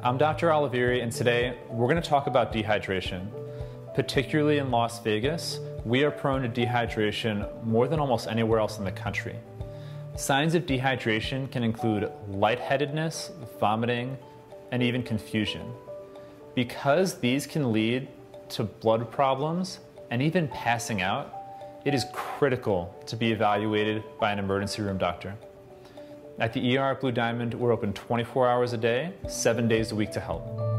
I'm Dr. Oliveri, and today we're going to talk about dehydration. Particularly in Las Vegas, we are prone to dehydration more than almost anywhere else in the country. Signs of dehydration can include lightheadedness, vomiting, and even confusion. Because these can lead to blood problems and even passing out, it is critical to be evaluated by an emergency room doctor. At the ER at Blue Diamond, we're open 24 hours a day, 7 days a week to help.